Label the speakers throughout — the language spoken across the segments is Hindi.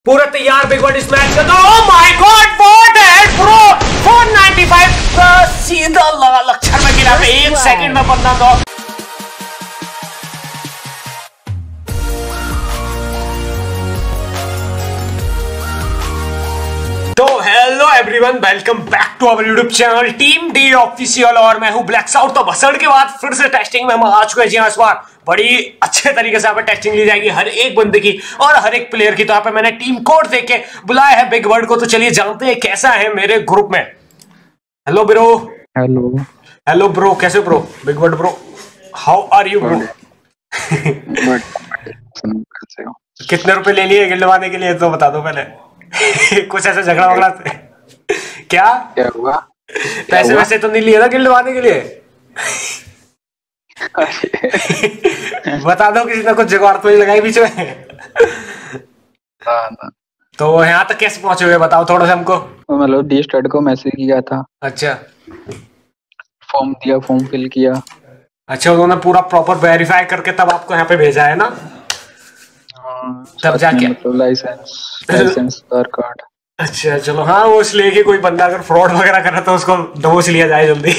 Speaker 1: पूरा तैयार बिग वर्ड इस मैच का। तो ओह माय गॉड व्हाट है ब्रो, 495 का सीधा लगा लक्षण में गिरा, 1 सेकंड में बंदा नॉक। तो hello everyone, welcome back to our YouTube channel team D official और मैं हूं ब्लैक साउथ। तो भसड़ के बाद फिर से टेस्टिंग में हम आ चुके हैं। जी इस बार बड़ी अच्छे तरीके से यहाँ पे टेस्टिंग ली जाएगी हर एक बंदे की और हर एक प्लेयर की। तो यहाँ पे मैंने टीम कोड देख के बुलाया है बिग वर्ड को, तो चलिए जानते हैं कैसा है मेरे ग्रुप में। Hello bro. हेलो ब्रो, कैसे bro? Big word bro, how are you bro? कितने रुपए ले लिए गिलवाने के लिए तो बता दो पहले। कुछ ऐसा झगड़ा वगड़ा क्या
Speaker 2: हुआ?
Speaker 1: पैसे वैसे तो नहीं लिए ना गिलवाने के लिए? बता दो, किसी ने कुछ जुगाड़ तो नहीं लगाई बीच में? तो यहाँ तक कैसे पहुंचे हुए बताओ थोड़ा सा हमको।
Speaker 2: मतलब डी स्टड को मैसेज किया था।
Speaker 1: अच्छा,
Speaker 2: फॉर्म दिया, फॉर्म फिल किया।
Speaker 1: अच्छा, उन्होंने पूरा प्रॉपर वेरीफाई करके तब आपको यहाँ पे भेजा है ना? तब जाके
Speaker 2: मतलब लाइसेंस आधार कार्ड।
Speaker 1: अच्छा चलो, हाँ वो इसलिए कि कोई बंदा अगर फ्रॉड वगैरह करे तो उसको दबोच लिया जाए जल्दी।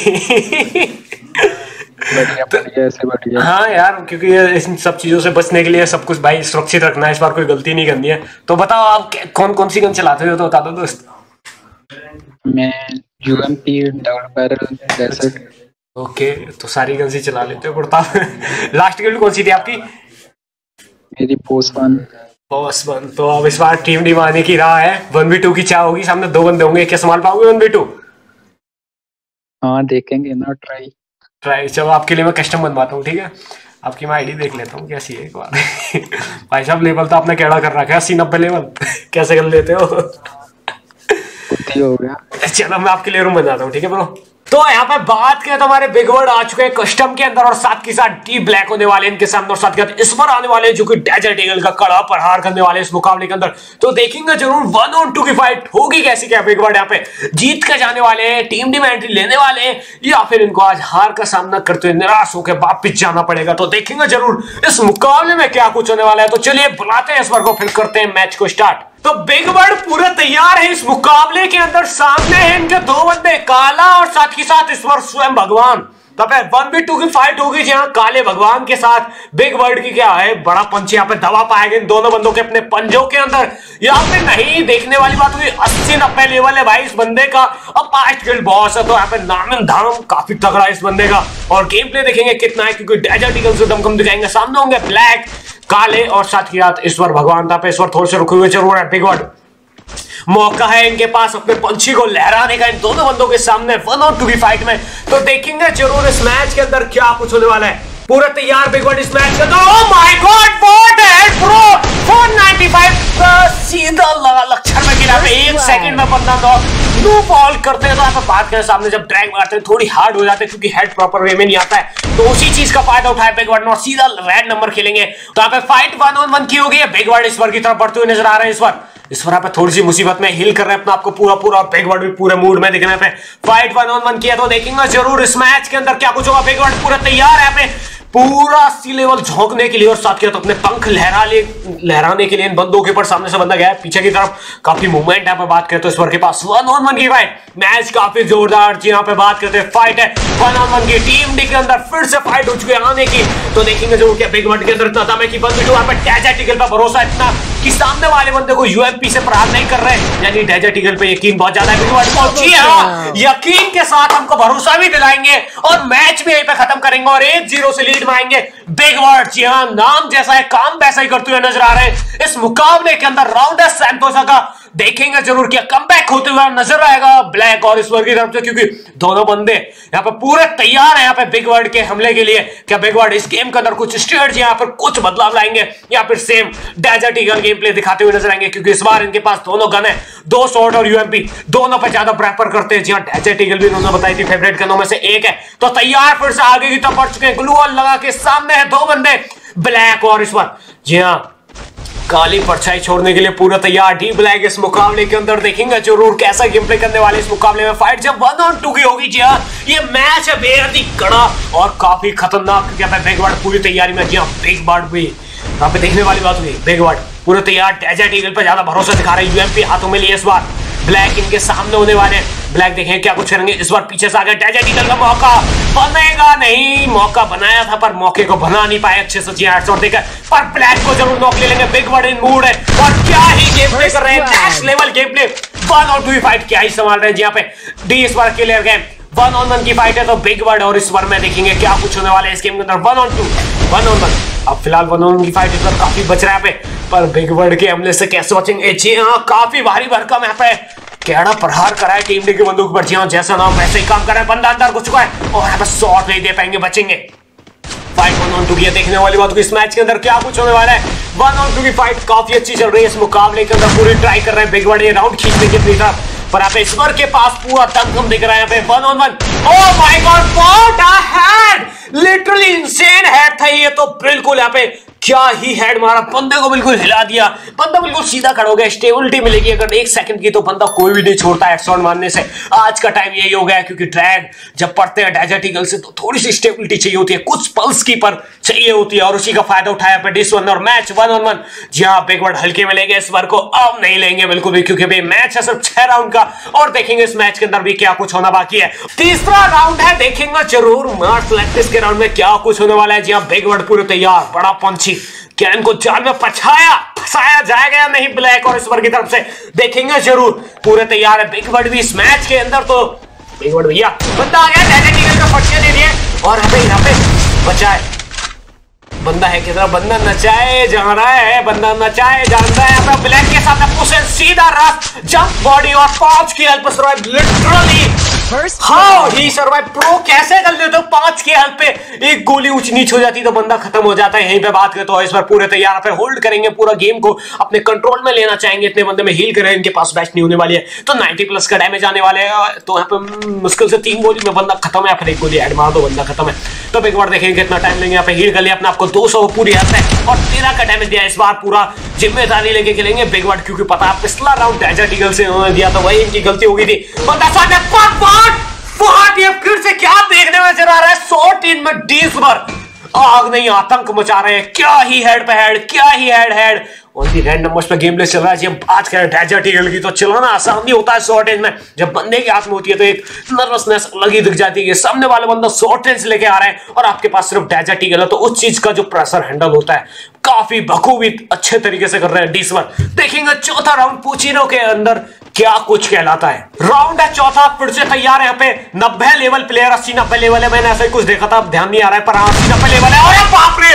Speaker 2: बढ़िया ऐसे बढ़िया।
Speaker 1: हाँ यार, क्योंकि इन सब चीजों से बचने के लिए सब कुछ भाई सुरक्षित रखना है, इस बार कोई गलती नहीं करनी है। तो बताओ आप कौन कौन सी गन चलाते हो, तो बता दो दोस्त।
Speaker 2: मैं UMP double barrel Desert.
Speaker 1: Okay, तो सारी गन ही चला लेते हो। बताओ लास्ट गिल्ड कौन सी थी आपकी?
Speaker 2: मेरी पोस्ट वन।
Speaker 1: तो अब इस बार टीम डी आने की राह है। 1v2 की चाह होगी, सामने 2 बंदे होंगे, क्या संभाल पाओगे 1v2?
Speaker 2: हाँ देखेंगे ना, ट्राई।
Speaker 1: चलो आपके लिए मैं कस्टम बनवाता हूँ, ठीक है? आपकी मैं आईडी देख लेता हूँ कैसी है एक बार। भाई साहब लेवल तो आपने कैड़ा कर रखा है, 80-90 लेवल। कैसे कर लेते हो?
Speaker 2: हो गया।
Speaker 1: चलो मैं आपके लिए रूम बनाता हूँ, ठीक है ब्रो? तो यहाँ पे बात करें तो हमारे बिग वर्ड आ चुके हैं कस्टम के अंदर और साथ के साथ डी ब्लैक होने वाले इनके सामने, और साथ के साथ इस बार आने वाले जो कि डेजर्ट ईगल का कड़ा प्रहार करने वाले इस मुकाबले के अंदर। तो देखेंगे जरूर 1 on 2 की फाइट होगी कैसी, क्या बिग वर्ड यहाँ पे जीत के जाने वाले हैं, टीम डी में एंट्री लेने वाले, या फिर इनको आज हार का सामना करते हुए निराश होकर वापिस जाना पड़ेगा। तो देखेंगे जरूर इस मुकाबले में क्या कुछ होने वाला है। तो चलिए बुलाते हैं इस बार को, फिर करते हैं मैच को स्टार्ट। तो बिग वर्ड पूरा तैयार है इस मुकाबले के अंदर। सामने हैं इनके 2 बंदे, काला और साथ ही साथ इस बार स्वयं भगवान। तब 1v2 की फाइट होगी जहां काले भगवान के साथ बिग वर्ड की क्या है बड़ा पंच यहाँ पे दबा पाएगा इन दोनों बंदों के अपने पंजों के अंदर, या फिर नहीं। देखने वाली बात हुई 80-90 लेवल है भाई इस बंदे का, अब 5 गिल्ड बॉस है, तो यहाँ पे नाम धाम काफी तगड़ा है इस बंदे का। और गेम प्ले देखेंगे कितना है, क्योंकि डेजर्ट ईगल से दमकम दिखाएंगे। सामने होंगे ब्लैक, काले और साथ ही साथ ईश्वर भगवान। था पे ईश्वर थोड़े से रुके हुए जरूर है। बिग वर्ड मौका है इनके पास अपने पंछी को लहराने का इन दोनों बंदों के सामने 1 on 2 की फाइट में। तो देखेंगे जरूर इस मैच के अंदर क्या कुछ होने वाला है। पूरा तैयार बिग वर्ड इस मैच का। तो ओह माय गॉड व्हाट है ब्रो, 495 का सीधा लगा लक्षण में गिरा, 1 सेकंड में बंदा नो फॉल करते हैं। तो यहाँ पे बात करें सामने जब ड्रैग मारते हैं थोड़ी हार्ड हो जाते हैं, क्योंकि हेड प्रॉपर वे में नहीं आता है। तो उसी चीज का फायदा उठाए बिग वर्ड और सीधा रेड नंबर खेलेंगे। तो यहाँ पे फाइट 1 on 1 की होगी। बिग वर्ड इस बार की तरफ बढ़ते हुए नजर आ रहे हैं। इस बार पे थोड़ी सी मुसीबत में हिल कर रहे हैं अपना आपको पूरा बिग वर्ड भी पूरे मूड में दिखने पे। फाइट 1 on 1 किया, तो देखेंगे जरूर इस मैच के अंदर क्या कुछ होगा। बिग वर्ड पूरा तैयार है यहाँ पे पूरा 80 लेवल झोंकने के लिए, और साथ के साथ अपने पंख लहराने के लिए इन बंदों के ऊपर। सामने से बंदा गया है पीछे की तरफ, काफी मूवमेंट यहाँ पे बात करते हैं इस बार के पास। 1 on 1 की फाइट, मैच काफी जोरदार जी। यहाँ पे बात करते हैं फाइट है 1 on 1 की, टीम डी के अंदर फिर से फाइट हो चुकी है आने की। तो देखेंगे जरूर क्या बिग वर्ड के अंदर इतना था कि 1v2 यहाँ पे डेजर्ट ईगल पर भरोसा इतना कि सामने वाले बंदे को यूएमपी से प्रहार नहीं कर रहे, यानी डेजर्ट ईगल पे यकीन बहुत ज्यादा है बिग वर्ड को। जी हाँ, यकीन के साथ हमको भरोसा भी दिलाएंगे और मैच भी यहीं पे खत्म करेंगे और 1-0 से लीड में आएंगे बिग वर्ड। जी हाँ, नाम जैसा है काम वैसा ही करते हुए नजर आ रहे हैं इस मुकाबले के अंदर। राउंड है सैंटोसा का, देखेंगे जरूर क्या कमबैक होते हुए नजर आएगा ब्लैक और ईश्वर की तरफ से, क्योंकि दोनों बंदे यहाँ पे पूरे तैयार है यहाँ पे बिग वर्ड के हमले के लिए। क्या बिग वर्ड इस गेम के अंदर कुछ स्ट्रेटजी यहाँ पर कुछ बदलाव लाएंगे, या फिर same Desert Eagle game play दिखाते हुए नजर आएंगे? क्योंकि इस बार इनके पास दोनों गन है, 2 शॉट और यूएमपी दोनों पे ज्यादा प्रेफर करते हैं। जी हाँ, डेजर्ट ईगल भी उन्होंने बताई थी फेवरेट गनों में से एक है। तो तैयार फिर से आगे की तरफ बढ़ चुके हैं, ग्लू वॉल लगा के सामने है 2 बंदे ब्लैक और ईश्वर। जी हाँ, काली परछाई छोड़ने के लिए पूरा तैयार डी ब्लैक इस मुकाबले के अंदर। देखेंगे जरूर कैसा गेम प्ले करने वाले इस मुकाबले में। फाइट जब 1 on 2 की होगी, जी हाँ, ये मैच है बेहद ही कड़ा और काफी खतरनाक। क्या बिग वर्ड पूरी तैयारी में, जी हाँ, बिग वर्ड भी यहाँ पे देखने वाली बात हुई, बिग वर्ड पूरे तैयार, डेजर्ट ईगल पे ज्यादा भरोसा दिखा रहे हैं, यूएमपी हाथों में लिए इस बार, ब्लैक इनके सामने होने वाले हैं, ब्लैक देखें क्या कुछ करेंगे, इस बार पीछे से आ गया, डेजर्ट ईगल का मौका बनेगा नहीं, मौका बनाया था पर मौके को बना नहीं पाए अच्छे से, हेडशॉट देकर, पर ब्लैक को जरूर नॉक ले लेंगे, बिग वर्ड इन मूड है, और क्या ही गेम प्ले कर रहे हैं, next level game play, 1-on-2 fight क्या ही संभाल रहे हैं यहाँ पे डी इस बार क्लियर गेम, 1-on-1 की फाइट है तो बिग वर्ड और इस बार में देखेंगे क्या कुछ होने वाला है इस गेम के अंदर, 1-on-1 अब फिलहाल 1-on-1 की फाइट इस बार काफी बच रहा है पे, पर बिग वर्ड के हमले से कैसे बचेंगे, जी हाँ काफी भारी भरकम यहाँ पे कैड़ा प्रहार करा है टीम डी की बंदूक पर, जी हाँ जैसा नाम वैसे ही काम कर रहा है, बंदा अंदर घुस चुका है और यहाँ पे शॉट नहीं दे पाएंगे, बचेंगे। फाइट 1-on-2 की देखने वाली बात, इस मैच के अंदर क्या कुछ होने वाला है, 1-on-2 की फाइट काफी अच्छी चल रही है, इस मुकाबले के अंदर पूरी ट्राई कर रहे हैं बिग वर्ड ये राउंड खींचने की अपनी तरफ, पर यहाँ पे इस्वर के पास पूरा दमखम दिख रहा है, यहाँ पे 1-on-1, oh my God what a head, literally insane head था ये तो, बिल्कुल यहाँ पे क्या ही हेड मारा, बंदे को बिल्कुल हिला दिया, बंदा बिल्कुल सीधा खड़ा हो गया, स्टेबिलिटी मिलेगी अगर 1 सेकंड की तो बंदा कोई भी नहीं छोड़ता हेडशॉट मारने से, आज का टाइम यही हो गया है क्योंकि ड्रैग जब पड़ते हैं डेजर्ट ईगल से तो थोड़ी सी स्टेबिलिटी चाहिए होती है, कुछ पल्स की पर चाहिए होती है और उसी का फायदा उठाया पे डिस वन और मैच 1-on-1, जी हाँ बिग वर्ड हल्के में लेंगे इस बार को, अब नहीं लेंगे बिल्कुल भी क्योंकि भाई मैच है सिर्फ 6 राउंड का और देखेंगे इस मैच के अंदर भी क्या कुछ होना बाकी है, तीसरा राउंड है देखेंगे जरूर मार्च लैक्टिस के राउंड में क्या कुछ होने वाला है, जी हाँ बिग वर्ड पूरे तैयार, बड़ा पंची, क्या इनको जाल में फंसाया जाएगा या नहीं ब्लैक और इस्वर की तरफ से, देखेंगे जरूर, पूरे तैयार है बिग वर्ड भी इस मैच के अंदर, तो बिग वर्ड भैया बंदा आ गया, डेजर्ट ईगल का फटके दे दिए और हमें यहाँ पे बचाए, बंदा है किधर, बंदा नचाए जा रहा है, बंदा नचाए जानता है, यहाँ ब्लैक के साथ पुश सीधा रस जंप बॉडी और 5 की help survive, literally how he survive, pro कैसे कर लेते हो 5 की हेल्प पे, एक गोली ऊंच नीच हो जाती तो बंदा खत्म हो जाता है, यहीं पे बात करते हो इस बार पूरे तैयार पे होल्ड करेंगे, पूरा गेम को अपने कंट्रोल में लेना चाहेंगे, इतने बंदे में हील करें, इनके पास बैच नहीं होने वाली है तो 90+ का डैमेज आने वाले हैं, तो यहाँ पे मुश्किल से 3 गोली में बंदा खत्म है, फिर 1 गोली ऐड मार दो बंदा खत्म है, तो एक बार देखेंगे कितना टाइम लेंगे, यहाँ पे हील कर लिया अपने आपको 200 पूरी हेल्थ है और 13 का डैमेज दिया, इस बार पूरा जिम्मेदारी लेके खेलेंगे बिग वर्ड क्योंकि पता है पिछला राउंड डेजर्ट ईगल से उन्होंने दिया तो वही इनकी गलती हो गई थी, बंदा सामने फिर से क्या देखने में नजर आ रहा है, 100 में डीस पर आग नहीं आतंक मचा रहे हैं, क्या ही हेड पे हेड, क्या ही हेड ओनली रैंडम नंबर्स पे गेम प्ले चल रहा है, जब बात करें डेजर्ट ईगल की तो चलाना आसान नहीं होता है शॉर्टेज में, जब बंदे के हाथ में होती है तो एक नर्वसनेस अलग ही दिख जाती है, सामने वाले बंदा शॉर्टेज लेके आ रहे हैं और आपके पास सिर्फ डेजर्ट ईगल है तो उस चीज का जो प्रेशर हैंडल होता है काफी बखूबी अच्छे तरीके से कर रहे हैं डीसवर, देखेंगे चौथा राउंड पूचिनो के अंदर क्या कुछ कहलाता है, राउंड है चौथा, फिर से तैयार है यहाँ पे 90 लेवल प्लेयर, 80-90 लेवल है, मैंने ऐसा ही कुछ देखा था ध्यान नहीं आ रहा है पर 80-90 लेवल है, और बाप रे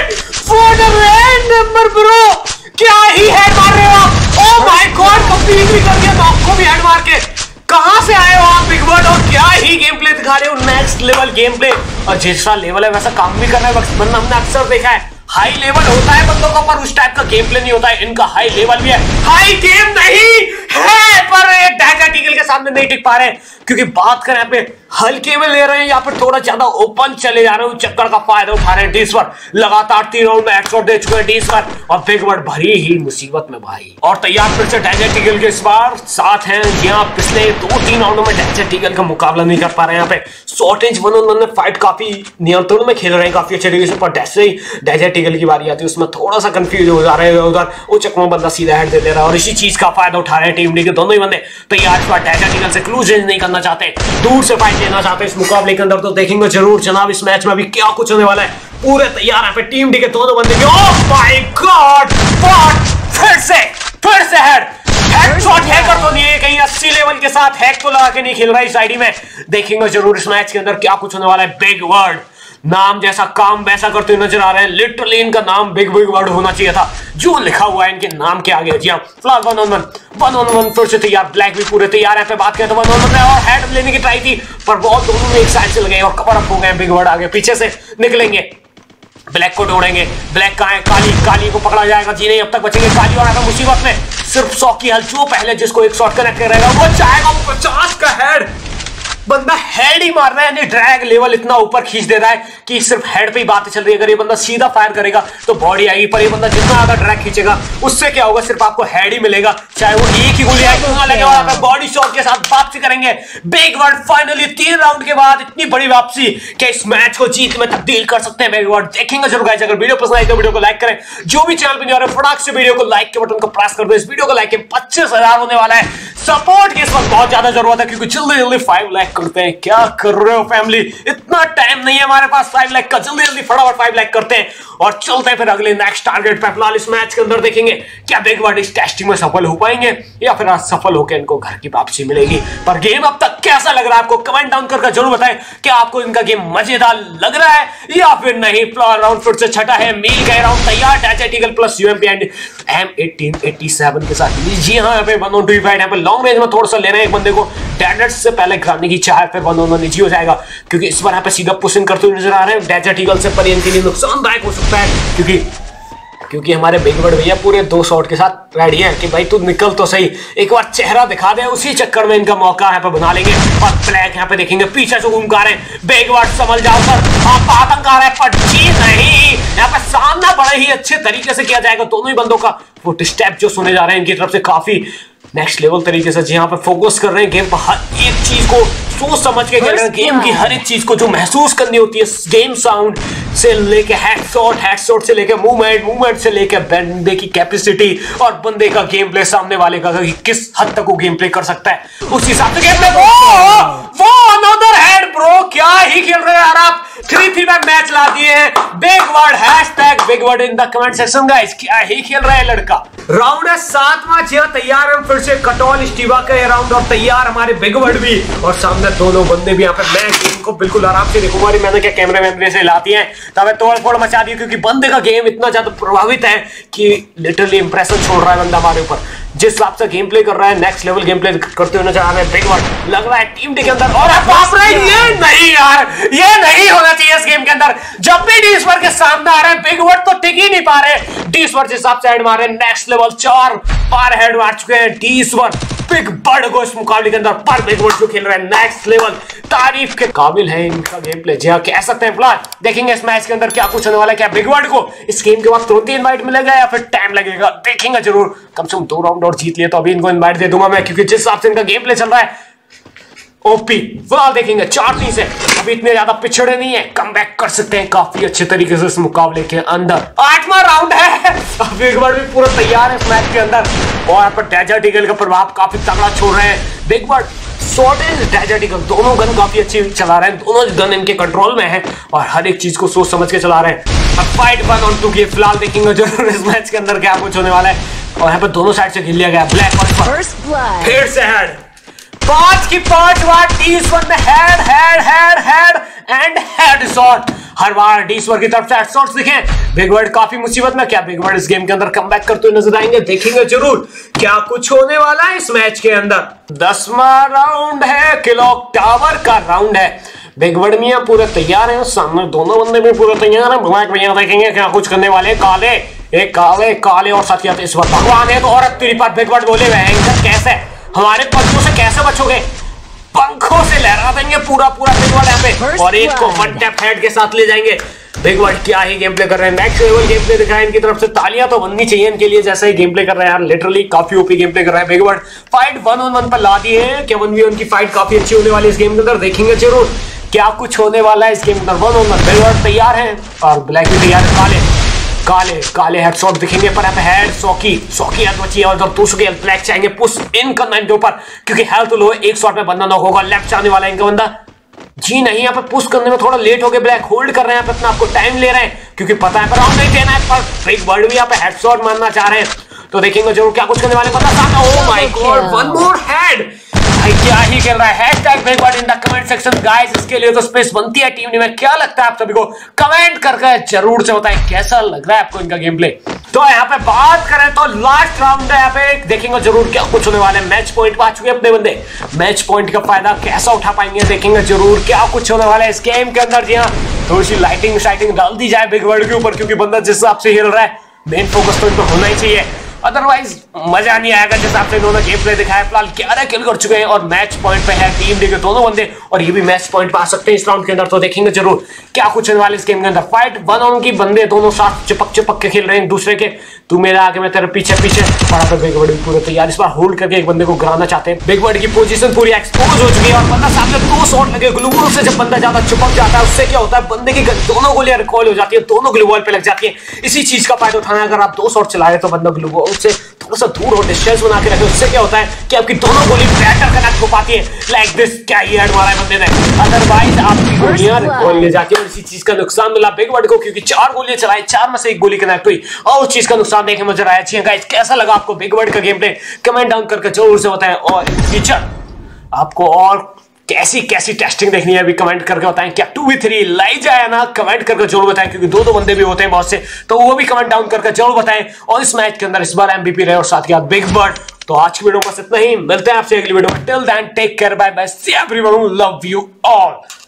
Speaker 1: नंबर ब्रो क्या ही हेड मार रहे हो आप, ओह माय गॉड कंप्लीट भी कर दिया, नॉक को भी हेड मार के, कहां से आए हो आप बिग वर्ड और क्या ही गेम प्ले दिखा रहे हो, नेक्स्ट लेवल गेम प्ले, और जैसा लेवल है वैसा काम भी कर रहे हैं, वरना हमने अक्सर देखा है हाई लेवल होता है बंदों का पर उस टाइप का गेम प्ले नहीं होता है, इनका हाई लेवल भी है, हाई गेम नहीं है पर डेजर्ट ईगल के सामने नहीं टिक पा रहे क्योंकि बात करें यहाँ पे हल्के में ले रहे हैं या फिर थोड़ा ज्यादा ओपन चले जा रहे हैं, चक्कर का फायदा उठा रहे हैं डीसवर, लगातार 3 राउंड में हेडशॉट दे चुके हैं डीसवर और बिग वर्ड भरी ही मुसीबत में भाई, और तैयार फिर से डेजर्ट ईगल के इस बार साथ हैं, यहाँ पिछले 2-3 राउंडों में डेजर्ट ईगल का मुकाबला नहीं कर पा रहे हैं, यहाँ पे शॉर्टेज 1-on-1 में फाइट काफी नियंत्रण में खेल रहे हैं काफी अच्छे तरीके से, पर जैसे ही डेजर्ट ईगल की बारी आती है उसमें थोड़ा सा कंफ्यूज हो जा रहे हैं, उधर वो चक्कर में बंदा सीधा हेड दे दे रहा है और इसी चीज का फायदा उठा रहे हैं टीम डी के दोनों ही बंदे, तैयार इस बार डेजर्ट ईगल से क्लू चेंज नहीं करना चाहते, दूर से फाइट लेना चाहते हैं इस मुकाबले के अंदर, तो देखेंगे जरूर जनाब इस मैच में अभी क्या कुछ होने वाला है, पूरे तैयार है टीम डी के दोनों बंदे, ओह माय गॉड व्हाट, फिर से हेडशॉट हैकर तो नहीं है, कहीं 80 लेवल के साथ हैक तो लगा के नहीं खेल रहा है इस आईडी में, देखेंगे जरूर इस मैच के अंदर क्या कुछ होने वाला है, बिग वर्ड नाम जैसा काम वैसा करते हुए नजर आ रहे हैं, लिटरली इनका नाम बिग वर्ड होना चाहिए था जो लिखा हुआ है इनके नाम के आगे, जी हाँ फिलहाल 1-on-1 फिर से तैयार, ब्लैक भी पूरे तैयार है, पे बात करें तो 1-on-1 में और हेड लेने की ट्राई थी पर बहुत दोनों में एक साइड से लगे और कवर अप हो गए, बिग वर्ड आगे पीछे से निकलेंगे, ब्लैक को ढूंढेंगे, ब्लैक कहां है, काली को पकड़ा जाएगा, जी नहीं अब तक बचेंगे काली और आता मुसीबत में, सिर्फ 100 की हेल्थ, जो पहले जिसको एक शॉट कनेक्ट कर रहेगा वो चाहेगा वो 50 का हेड, बंदा हेड ही मार रहा है, यानी ड्रैग लेवल इतना ऊपर खींच दे रहा है कि सिर्फ हेड पे ही बातें चल रही है। अगर ये बंदा सीधा फायर करेगा तो बॉडी आएगी, पर ये बंदा जितना ज्यादा ड्रैग खींचेगा उससे क्या होगा, सिर्फ आपको हेड ही मिलेगा, चाहे वो एक ही गोली आएगी। बॉडी शॉट के साथ वापसी करेंगे बिग वर्ड। फाइनली 3 राउंड के बाद इतनी बड़ी वापसी कि इस मैच को जीत में तब्दील कर सकते हैं बिग वर्ड। देखेंगे जरूर गाइस। अगर वीडियो पसंद आई तो वीडियो को लाइक करें, जो भी चैनल पे नहीं आ रहे फटाक से वीडियो को लाइक के बटन को प्रेस कर दो। इस वीडियो को लाइक के 25,000 होने वाला है। सपोर्ट की इस वक्त बहुत ज्यादा जरूरत है, क्योंकि जल्दी 5 लाख करते हैं। क्या कर रहे हो फैमिली, इतना टाइम नहीं है हमारे पास 5 लाख का। जल्दी फटाफट 5 लाख करते हैं और चलते हैं फिर अगले नेक्स्ट टारगेट पे। फिलहाल इस मैच के अंदर देखेंगे क्या बिग वर्ड इस टेस्टिंग में सफल हो पाएंगे या फिर आज सफल होकर इनको घर की वापसी मिलेगी। पर गेम अब तक कैसा लग रहा है आपको, कमेंट डाउन करके जरूर बताएं कि आपको इनका गेम मजेदार लग रहा है या फिर नहीं। राउंड फिर से छठा है, मिल गए राउंड तैयार। टैचेटिकल प्लस यूएमपी एंड M1887 के साथ। जी हाँ, यहाँ पे 1-on-2 फाइट, यहाँ पे लॉन्ग रेंज में थोड़ा सा ले रहे हैं एक बंदे को। डेजर्ट से पहले गिराने की चाह, फिर 1-on-1 नीचे हो जाएगा, क्योंकि इस बार यहाँ पे सीधा पुश इन करते हुए नजर आ रहे हैं। डेजर्ट ईगल से पर इनके लिए नुकसानदायक हो सकता है, क्योंकि हमारे बिग वर्ड भैया पूरे 2 शॉट के साथ रेडी हैं कि भाई तू निकल तो सही, एक बार चेहरा दिखा दे। उसी चक्कर में इनका मौका यहाँ पे बना लेंगे। और ब्लैक यहाँ पे देखेंगे पीछे से घूम रहे हैं। बिग वर्ड समझ जाओ सर, आप आतंक आ रहा है, पर जी नहीं, यहाँ पे सामना बड़े ही अच्छे तरीके से किया जाएगा। दोनों ही बंदों का फुट स्टेप जो सुने जा रहे हैं इनकी तरफ से काफी नेक्स्ट लेवल तरीके से, यहाँ पे फोकस कर रहे हैं गेम पर। हर एक चीज को सोच समझ के खेल रहे हैं, गेम की हर एक चीज को जो महसूस करनी होती है, गेम साउंड से लेके हेडशॉट से लेके मूवमेंट से लेके बंदे की कैपेसिटी और बंदे का गेम प्ले, सामने वाले का कि किस हद तक वो गेम प्ले कर सकता है, उस हिसाब से गेम प्ले। वो अनदर हेड ब्रो, क्या ही खेल रहे हैं यार आप। 3-3 में मैच ला दिए हैं big word. Hashtag big word in the comment section guys. क्या ही खेल रहा है लड़का। राउंड है 7वां, जी तैयार है फिर से कटोल स्टीवा का ये राउंड, और तैयार हमारे बिग वर्ड भी और सामने दोनों बंदे भी। यहाँ पे मैं गेम को बिल्कुल आराम से देखूंगा, मैंने क्या कैमरे से लाती है तब तोड़-फोड़ मचा दी, क्योंकि बंदे का गेम इतना ज्यादा प्रभावित है कि लिटरली इंप्रेशन छोड़ रहा है बंदा हमारे ऊपर। जिस हिसाब से गेम प्ले कर रहा है, नेक्स्ट लेवल गेम प्ले करते हुए नजर आ रहे हैं बिग वर्ड। लग रहा है टीम डी के अंदर, और बाप रे, ये नहीं यार, ये नहीं होना चाहिए इस गेम के अंदर। जब भी डीसवर के सामने आ रहे हैं बिग वर्ड तो टिक ही नहीं पा रहे। डीसवर जिस हिसाब से हेड मार रहे हैं, नेक्स्ट लेवल 4 बार हेड मार चुके हैं डीसवर बिग बर्ड को इस मुकाबले के अंदर। पर बिग वर्ड जो खेल रहे हैं नेक्स्ट लेवल, तारीफ के काबिल है इनका गेम प्ले। जी हाँ, कह सकते हैं। फिलहाल देखेंगे इस मैच के अंदर क्या कुछ होने वाला है। क्या बिग वर्ड को इस गेम के बाद तुरंत ही इनवाइट मिलेगा या फिर टाइम लगेगा, देखेंगे जरूर। कम से कम 2 राउंड और जीत लिए तो अभी इनको इनवाइट दे दूंगा मैं, क्योंकि जिस हिसाब से इनका गेम प्ले चल रहा है ओपी। फिलहाल देखेंगे 4-3 से अभी इतने ज्यादा पिछड़े नहीं है, कम बैक कर सकते हैं काफी अच्छे तरीके से इस मुकाबले के अंदर। 8वां राउंड है, बिग वर्ड भी पूरा तैयार है इस मैच के अंदर, और यहाँ पर डेजर्ट ईगल का प्रभाव काफी तगड़ा छोड़ रहे हैं big word. Shortage Desert Eagle दोनों गन काफी अच्छी चला रहे हैं, दोनों गन इनके कंट्रोल में है और हर एक चीज को सोच समझ के चला रहे हैं। अब फाइट 1-on-2 की फिलहाल देखेंगे जरूर इस मैच के अंदर क्या कुछ होने वाला है। और यहाँ पर दोनों साइड से खेल लिया गया ब्लैक और फिर से हेड 5 की 5 बार डीसवर में हेड एंड हेडशॉट। हर बार डीसवर की तरफ से हेडशॉट्स दिखे। बिग वर्ड काफी मुसीबत में। क्या बिग वर्ड इस गेम के अंदर कमबैक करते हुए नजर आएंगे, देखेंगे जरूर क्या कुछ होने वाला है इस मैच के अंदर। 10वां राउंड है, क्लॉक टावर का राउंड है। बिग वर्ड में पूरे तैयार है, सामने दोनों बंदे भी पूरे तैयार है। ब्लैक भैया देखेंगे क्या कुछ करने वाले हैं। काले और साथ ही इस बार भगवान है तो और तेरी बात बिग वर्ड बोले एंकर कैसे हमारे पंखों से कैसे बचोगे, पंखों से लहरा देंगे पूरा बिग वर्ड यहाँ पे, और एक को 1 टैप हेड के साथ ले जाएंगे। बिग वर्ड क्या ही गेम प्ले कर रहे हैं, नेक्स्ट लेवल गेम प्ले दिखा है इनकी तरफ से। तालियां तो बननी चाहिए इनके लिए, जैसा ही गेम प्ले कर रहे हैं यार, लिटरली काफी ओपी गेम प्ले कर रहा है बिग वर्ड। फाइट 1-on-1 पर ला दिए हैं, क्या 1v1 की फाइट काफी अच्छी होने वाली है इस गेम के अंदर, देखेंगे जरूर क्या कुछ होने वाला है इस गेम के अंदर। 1-on-1 बिग वर्ड तैयार है और ब्लैक भी तैयार है। काले हेडशॉट दिखेंगे, पर यहाँ पे हेड सॉकी हेल्थ बची है और जब 200 की हेल्थ ब्लैक चाहेंगे पुश इन करना इनके ऊपर, क्योंकि हेल्थ लो है, एक शॉट में बंदा नॉक होगा। लेफ्ट जाने वाला है इनका बंदा, जी नहीं, यहाँ पे पुश करने में थोड़ा लेट हो गए। ब्लैक होल्ड कर रहे हैं, अपना आपको टाइम ले रहे हैं, क्योंकि पता है पर राउंड नहीं देना है। पर बिग वर्ड भी यहाँ पे हेडशॉट मारना चाह रहे हैं, तो देखेंगे जरूर क्या कुछ करने वाले। पता सामने, oh my God, 1 more head. क्या ही खेल रहा है। Hashtag big word in the comment section guys. इसके लिए तो स्पेस बनती है टीम डी में। क्या लगता है आप सभी को, कमेंट करके जरूर से बताएं कैसा लग रहा है आपको इनका गेम प्ले। तो यहाँ पे बात करें तो लास्ट राउंड है, यहाँ पे देखेंगे जरूर क्या कुछ होने वाले। मैच पॉइंट पा चुके अपने बंदे, मैच पॉइंट का फायदा कैसा उठा पाएंगे, देखेंगे जरूर क्या कुछ होने वाला है इस गेम के अंदर। जी हाँ, थोड़ी सी लाइटिंग डाल दी जाए बिग वर्ड के ऊपर, क्योंकि बंदा जिस हिसाब से खेल रहा है मेन फोकस तो इनको होना ही चाहिए। अदरवाइज मजा नहीं आएगा। जिस हिसाब से इन्होंने गेम प्ले दिखाया, फिलहाल 11 किल कर चुके हैं और मैच पॉइंट पे है टीम डी के दोनों बंदे, और ये भी मैच पॉइंट पे आ सकते हैं इस राउंड के अंदर। तो देखेंगे जरूर क्या कुछ होने वाले इस गेम के अंदर। फाइट 1 ऑन की, बंदे दोनों साथ चिपक के खेल रहे हैं एक दूसरे के, तू मेरे आगे मैं तेरे पीछे पीछे। और बिग बर्ड भी पूरे तैयार, इस बार होल्ड करके एक बंदे को गिराना चाहते हैं। बिग बर्ड की पोजीशन पूरी एक्सपोज हो चुकी है और बंदा सामने 2 शॉट लगे ग्लू वॉल से। जब बंदा ज्यादा चिपक जाता है उससे क्या होता है, बंदे की दोनों गोलियां रिकॉल हो जाती है, दोनों ग्लू वॉल पे लग जाती है। इसी चीज का फायदा उठाना, अगर आप 2 शॉट चला रहे तो बंदा ग्लू वॉल से थोड़ा सा दूर हो, डिस्टेंस बना के रखे, उससे क्या होता है कि आपकी दोनों गोली बेटर कनेक्ट हो पाती है। लाइक दिस, क्या ये हेड मारा है बंदे ने, अदरवाइज आपकी गोलियां रिकॉल ले जाती है। और इसी चीज का नुकसान मिला बिग बर्ड को, क्योंकि 4 गोलियां चलाई, 4 में से 1 गोली कनेक्ट हुई और उस चीज का नुकसान देखने में नजर आया। गाइस कैसा लगा आपको बिग बर्ड का गेम प्ले, कमेंट डाउन करके जरूर से बताएं। और फ्यूचर आपको और कैसी कैसी टेस्टिंग देखनी है अभी कमेंट करके बताएं। क्या 2v3 लाई जाए ना, कमेंट करके जरूर बताएं, क्योंकि 2 बंदे भी होते हैं बहुत से, तो वो भी कमेंट डाउन करके जरूर बताएं। और इस मैच के अंदर इस बार एमवीपी रहे और साथ ही साथ बिग बर्ड। तो आज की वीडियो बस इतना ही, मिलते हैं आपसे अगली वीडियो में। Till then take care, bye bye, see everyone, love you all.